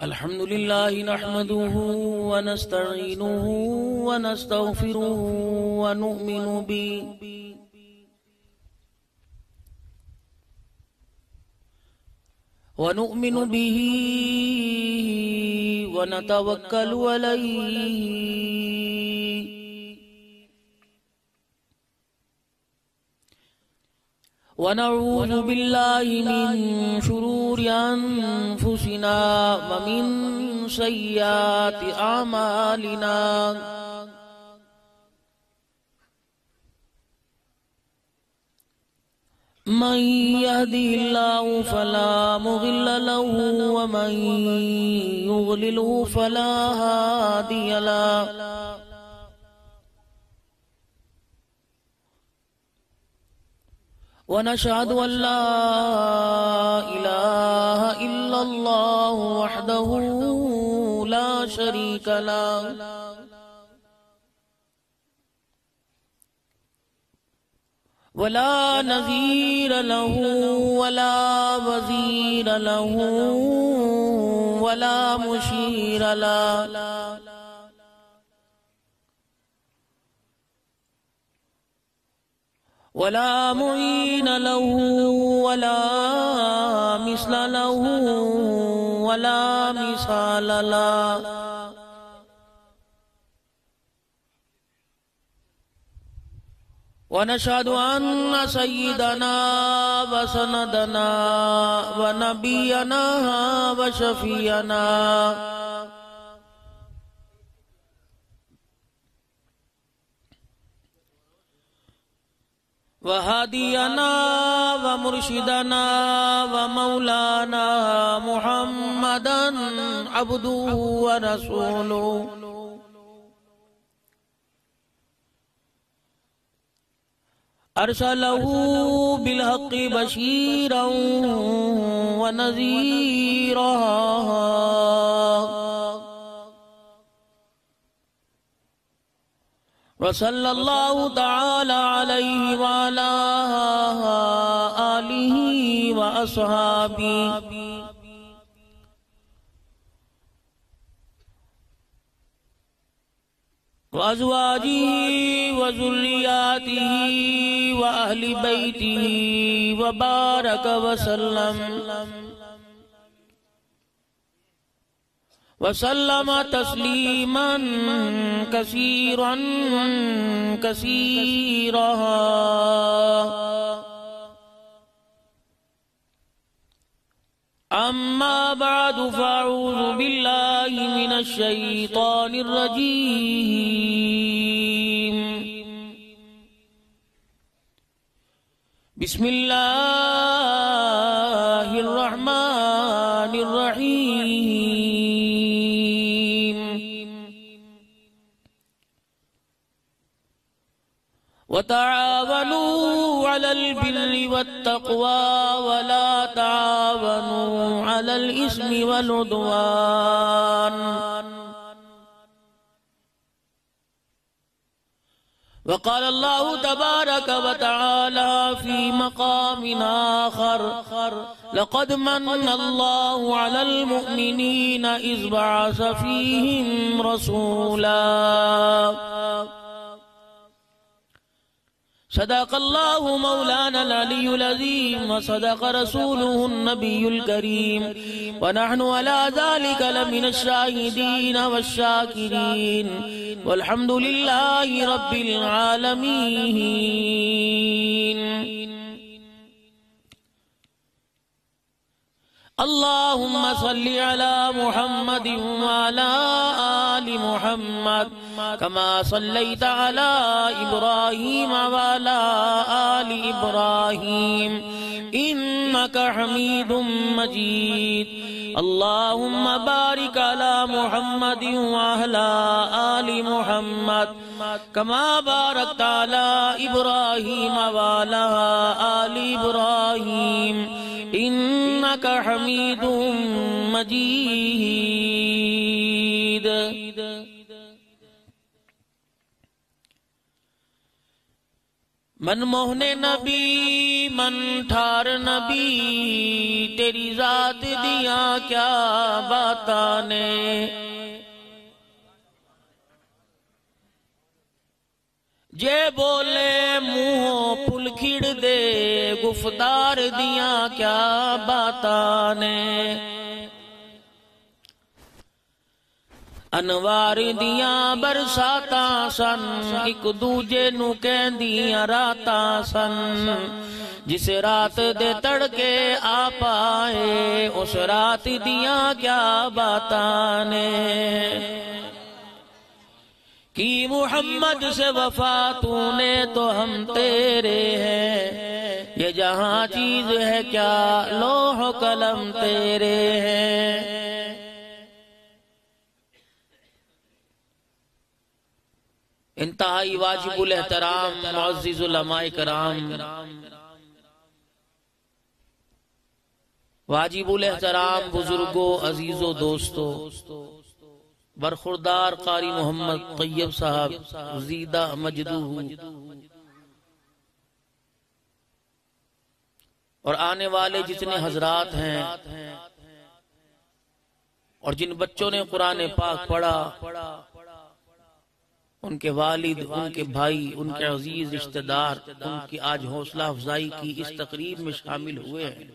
الحمد لله نحمده ونستعينه ونستغفره ونؤمن به ونتوكل عليه ونعوذ بالله من شرور أنفسنا ومن سيئات أعمالنا من يهده الله فلا مضل له ومن يضلله فلا هادي له ونشهد أن لا إله إلا الله وحده لا شريك له ولا نظير له ولا وزير له ولا مشير له ولا معين له ولا مثل له ولا مثال له ونشهد أن سيدنا وسندنا ونبينا وشفينا وهادينا ومرشدنا ومولانا محمدا عبده ورسوله أرسله بالحق بشيرا ونذيرا وصلى الله تعالى عليه وعلى آله وأصحابه وأزواجه وذرياته وأهل بيته وبارك وسلم تسليما كثيرا كثيرا أما بعد فأعوذ بالله من الشيطان الرجيم بسم الله الرحمن الرحيم وتعاونوا على البر والتقوى ولا تعاونوا على الإثم والعدوان وقال الله تبارك وتعالى في مقام آخر لقد من الله على المؤمنين إذ بعث فيهم رسولا صدق الله مولانا العلي العظيم وصدق رسوله النبي الكريم ونحن على ذلك لمن الشاهدين والشاكرين والحمد لله رب العالمين اللهم صل على محمد وعلى آل محمد كما صليت على إبراهيم وعلى آل إبراهيم إنك حميد مجيد اللهم بارك على محمد وعلى آل محمد كما باركت على إبراهيم وعلى آل إبراهيم إنك حميد مجيد من موہن نبی من ٹھار نبی تیری ذات دیاں کیا باتاں نے جے بولے منہوں پل کھڑ دے گفتار دیاں کیا باتاں نے انوار دیاں برساتاں سن ایک دوجے نو کہندیاں راتاں سن جس رات دے تڑکے آ پائے اس رات دیاں کیا باتاں نے کی محمد سے وفا تو نے تو ہم تیرے ہیں یہ جہاں چیز ہے کیا لوح و قلم تیرے ہیں انتہائی واجب الاحترام معزز علماء کرام واجب الاحترام بزرگوں عزیزوں دوستوں برخوردار قاری محمد طیب صاحب زیدہ مجدہ اور آنے والے جتنے حضرات ہیں اور جن بچوں نے قرآن پاک پڑھا ان کے والد ان کے بھائی ان کے عزیز رشتہ دار ان کی آج حوصلہ افزائی کی اس تقریب میں شامل ہوئے ہیں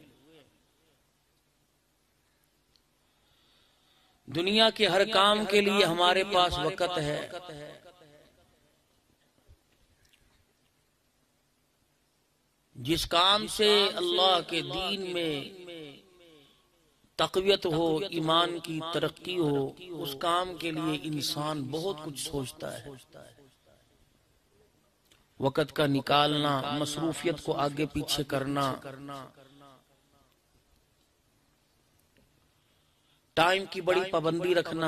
دنیا کے ہر کام کے لیے ہمارے پاس وقت ہے جس کام سے اللہ کے دین میں تقویت ہو ایمان کی ترقی ہو اس کام کے لیے انسان بہت کچھ سوچتا ہے وقت کا نکالنا مصروفیت کو آگے پیچھے کرنا ٹائم کی بڑی پابندی رکھنا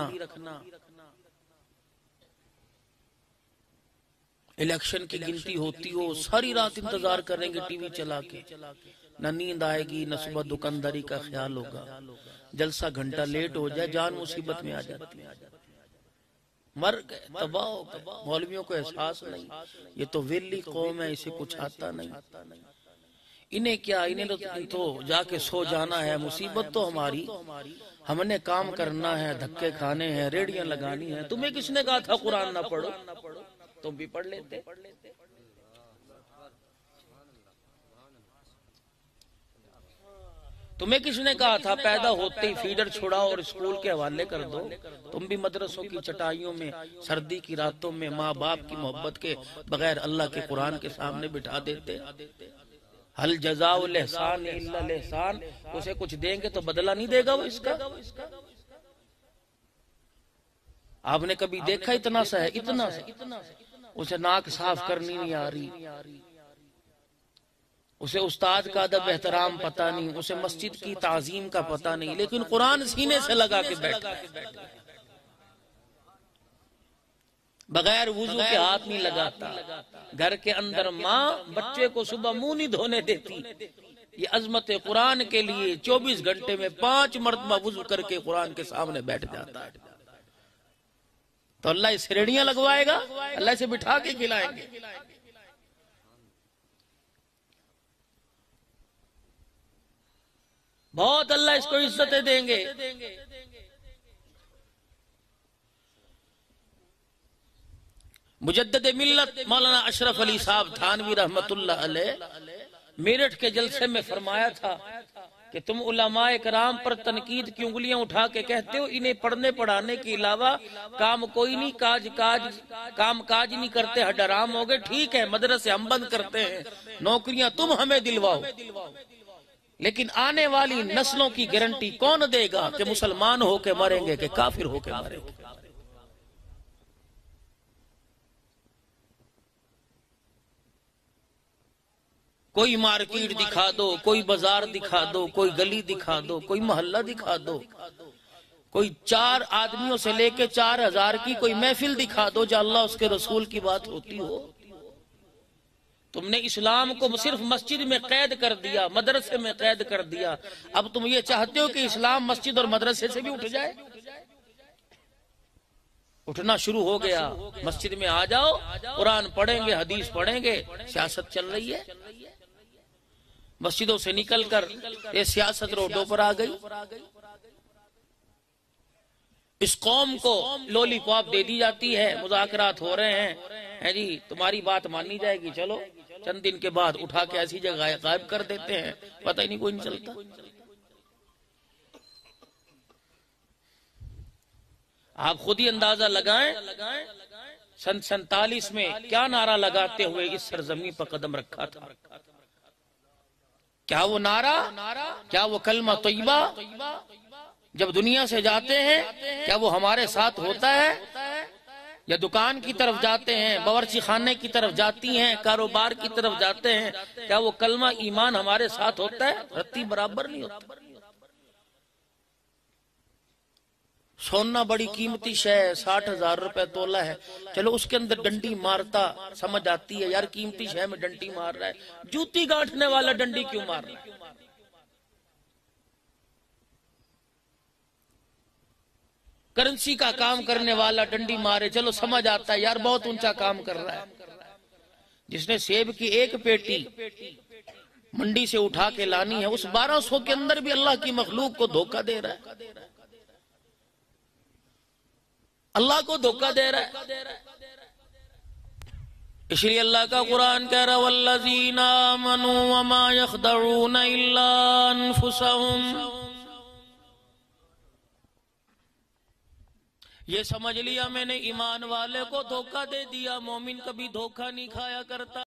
الیکشن کی گنتی ہوتی ہو ساری رات انتظار کریں گے ٹی وی چلا کے نہ نیند آئے گی نہ صبح دکانداری کا خیال ہوگا جلسہ گھنٹہ لیٹ ہو جائے جان مصیبت میں آ جاتی مر گئے تباہ ہو گئے مولویوں کو احساس نہیں یہ تو ویلی قوم ہے اسے کچھ آتا نہیں انہیں کیا انہیں تو جا کے سو جانا ہے مصیبت تو ہماری ہم نے کام کرنا ہے دھکے کھانے ہیں ریڑیاں لگانی ہیں تمہیں کس نے کہا تھا قرآن نہ پڑھو تم بھی پڑھ لیتے تمہیں کس نے کہا تھا پیدا ہوتے ہی فیڈر چھوڑاؤ اور اسکول کے حوالے کر دو تم بھی مدرسوں کی چٹائیوں میں سردی کی راتوں میں ماں باپ کی محبت کے بغیر اللہ کے قرآن کے سامنے بٹھا دیتے حل جزاء الاحسان الا الاحسان اسے کچھ دیں گے تو بدلہ نہیں دے گا وہ اس کا آپ نے کبھی دیکھا اتنا سا ہے اتنا سا اسے ناک صاف کرنی نہیں آ رہی اسے استاد کا ادب احترام پتہ نہیں اسے مسجد کی تعظیم کا پتہ نہیں لیکن قرآن سینے سے لگا کے بیٹھا بغیر وضو کے ہاتھ نہیں لگاتا گھر کے اندر ماں بچے کو صبح منہ نہیں دھونے دیتی یہ عظمت قرآن کے لیے 24 گھنٹے میں 5 مرتبہ وضو کر کے قرآن کے سامنے بیٹھ جاتا ہے تو اللہ اس ریڑیاں لگوائے گا اللہ اسے بٹھا کے کھلائیں گے بہت اللہ اس کو عزتیں دیں گے مجدد ملت مولانا اشرف علی صاحب تھانوی رحمت اللہ علیہ میرٹھ کے جلسے میں فرمایا تھا کہ تم علماء کرام پر تنقید کی انگلیاں اٹھا کے کہتے ہو انہیں پڑھنے پڑھانے کے علاوہ کام کوئی نہیں کام کاج نہیں کرتے حرام ہو گئے ٹھیک ہے مدرسے ہم بند کرتے ہیں نوکریاں تم ہمیں دلواؤ لیکن آنے والی نسلوں کی گارنٹی کون دے گا کہ مسلمان ہو کے مریں گے کہ کافر ہو کے مریں گے کوئی مارکیٹ دکھا دو کوئی بازار دکھا دو کوئی گلی دکھا دو کوئی محلہ دکھا دو کوئی 4 آدمیوں سے لے کے 4000 کی کوئی محفل دکھا دو جو اللہ اس کے رسول کی بات ہوتی ہو تم نے اسلام کو صرف مسجد میں قید کر دیا مدرسے میں قید کر دیا اب تم یہ چاہتے ہو کہ اسلام مسجد اور مدرسے سے بھی اٹھ جائے اٹھنا شروع ہو گیا، مسجد میں آ جاؤ، قرآن پڑھیں گے، حدیث پڑھیں گے، سیاست چل رہی ہے۔ مسجدوں سے نکل کر یہ سیاست روڈوں پر آ گئی۔ اس قوم کو لولی پاپ دے دی جاتی ہے، مذاکرات ہو رہے ہیں جی تمہاری بات مانی جائے گی، چلو چند دن کے بعد اٹھا کے ایسی جگہ غائب کر دیتے ہیں، پتہ ہی نہیں کوئی نہیں چلتا۔ آپ خود ہی اندازہ لگائیں سن 47 میں کیا نعرہ لگاتے ہوئے اس سرزمین پر قدم رکھا تھا۔ کیا وہ نعرہ، کیا وہ کلمہ طیبہ جب دنیا سے جاتے ہیں کیا وہ ہمارے ساتھ ہوتا ہے؟ یا دکان کی طرف جاتے ہیں، باورچی خانے کی طرف جاتی ہیں، کاروبار کی طرف جاتے ہیں، کیا وہ کلمہ ایمان ہمارے ساتھ ہوتا ہے؟ رتی برابر نہیں ہوتا۔ سونا بڑی قیمتی شے ہے، 60,000 روپے تولہ ہے، چلو اس کے اندر ڈنڈی مارتا سمجھ آتی ہے، یار قیمتی شے میں ڈنڈی مار رہا ہے، جوتی گانٹھنے والا ڈنڈی کیوں مار رہا ہے؟ کرنسی کا کام کرنے والا ڈنڈی مارے، چلو سمجھ آتا ہے یار بہت اونچا کام کر رہا ہے۔ جس نے سیب کی ایک پیٹی منڈی سے اٹھا کے لانی ہے، اس 1200 کے اندر بھی اللہ کی مخلوق کو دھوکہ دے رہا ہے، اللہ کو دھوکہ دے رہا ہے۔ اس لیے اللہ کا قرآن کہہ رہا وَالَّذِينَ آمَنُوا وَمَا يَخْدَعُونَ إِلَّا أَنفُسَهُمْ۔ یہ سمجھ لیا میں نے ایمان والے کو دھوکہ دے دیا، مومن کبھی دھوکہ نہیں کھایا کرتا۔